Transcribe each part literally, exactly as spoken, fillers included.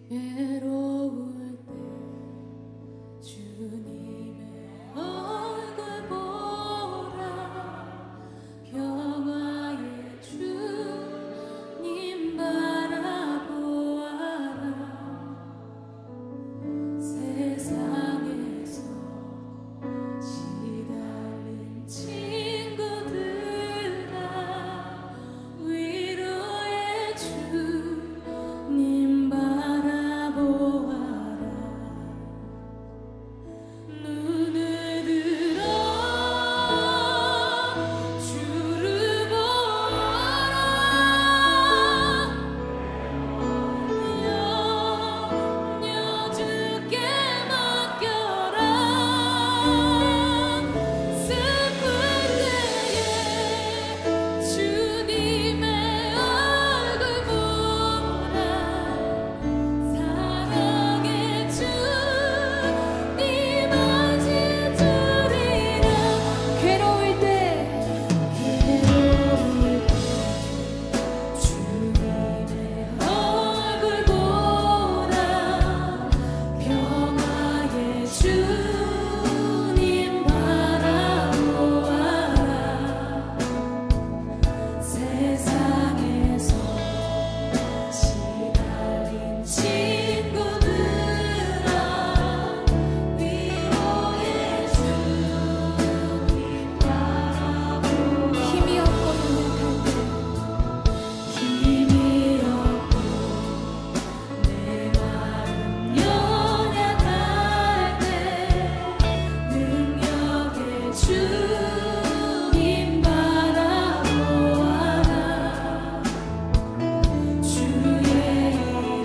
외로울 때 주님의 얼굴 보라 평화의 주님 바라보아라 세상에서 시달린 친구들아 위로의 주님 바라보아라 눈을 들어 주를 보아라 영영 주께 맡겨라 슬플 때에 주님의 얼굴 보라 사랑의 주님 안실 주리라 괴로울 때 괴로울 때 주님의 얼굴 보라 평화의 주님 바라보아라 세상에서 시달린 친구들아 위로의 주님 바라보아라 힘이 없고 연약할 때 힘이 없고 내 마음 연약할 때 능력의 주님 바라보아라 주의 이름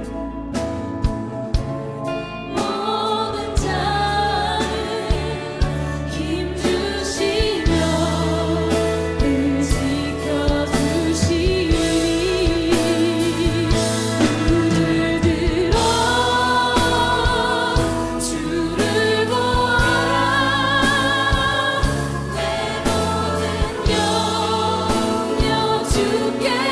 모든 자는 힘 주시며 을 지켜주시니 눈을 들어 주를 보아라 내 모든 영역 주께